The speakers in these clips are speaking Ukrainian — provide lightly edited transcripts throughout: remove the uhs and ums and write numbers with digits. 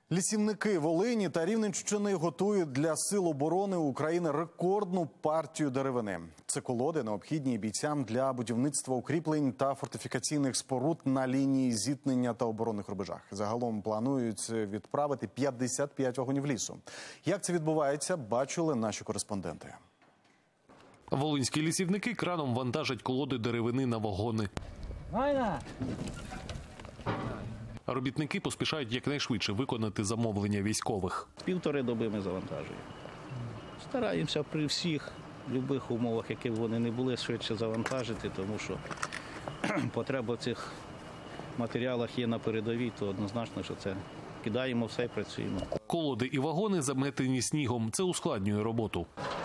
Лісівники Волині та Рівненщини готують для Сил оборони України рекордну партію деревини. Це колоди, необхідні бійцям для будівництва укріплень та фортифікаційних споруд на лінії зіткнення та оборонних рубежах. Загалом планують відправити 55 вагонів лісу. Як це відбувається, бачили наші кореспонденти. Волинські лісівники краном вантажать колоди деревини на вагони. Робітники поспішають якнайшвидше виконати замовлення військових. Півтори доби ми завантажуємо. Стараємося при всіх будь-яких умовах, які б вони не були, швидше завантажити, тому що потреба в цих матеріалах є на передовій, то однозначно, що це кидаємо все і працюємо. Колоди і вагони заметені снігом. Це ускладнює роботу.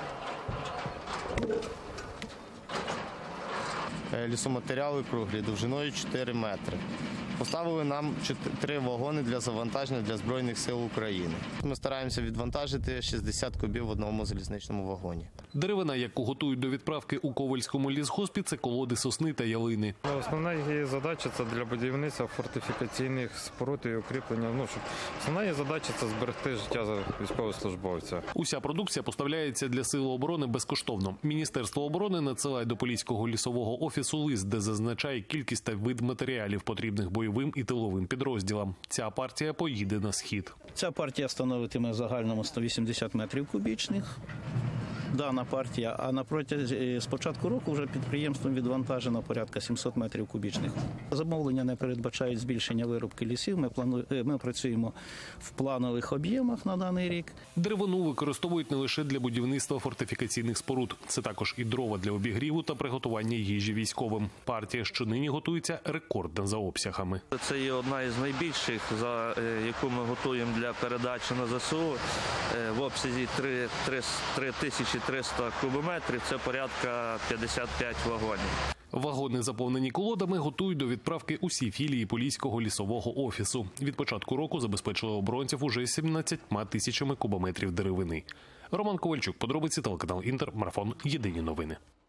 Лісоматеріали круглі, довжиною 4 метри. Поставили нам 3 вагони для завантаження для Збройних сил України. Ми стараємося відвантажити 60 кубів в одному залізничному вагоні. Деревина, яку готують до відправки у Ковельському лісгоспі, це колоди сосни та ялини. Основна її задача – це для будівництва фортифікаційних споруд і укріплення. Основна її задача – це зберегти життя військовослужбовця. Уся продукція поставляється для Сил оборони безкоштовно. Міністерство оборони надсилає до Поліського лісового офісу лист, де зазначає кількість та вид матеріалів, потрібних бойовим і тиловим підрозділам. Ця партія поїде на схід. Ця партія становитиме в загальному 180 метрів кубічних. Дана партія, а з початку року вже підприємством відвантажено порядка 700 метрів кубічних. Замовлення не передбачають збільшення вирубки лісів. Ми працюємо в планових об'ємах на даний рік. Деревину використовують не лише для будівництва фортифікаційних споруд. Це також і дрова для обігріву та приготування їжі військовим. Партія, що нині готується, рекордна за обсягами. Це є одна із найбільших, яку ми готуємо для передачі на ЗСУ. В обсязі 3300 кубометрів, це порядка 55 вагонів. Вагони, заповнені колодами, готують до відправки усі філії Поліського лісового офісу. Від початку року забезпечили оборонців уже 17 тисячами кубометрів деревини. Роман Ковальчук, подробиці, телеканал Інтер, марафон «Єдині новини».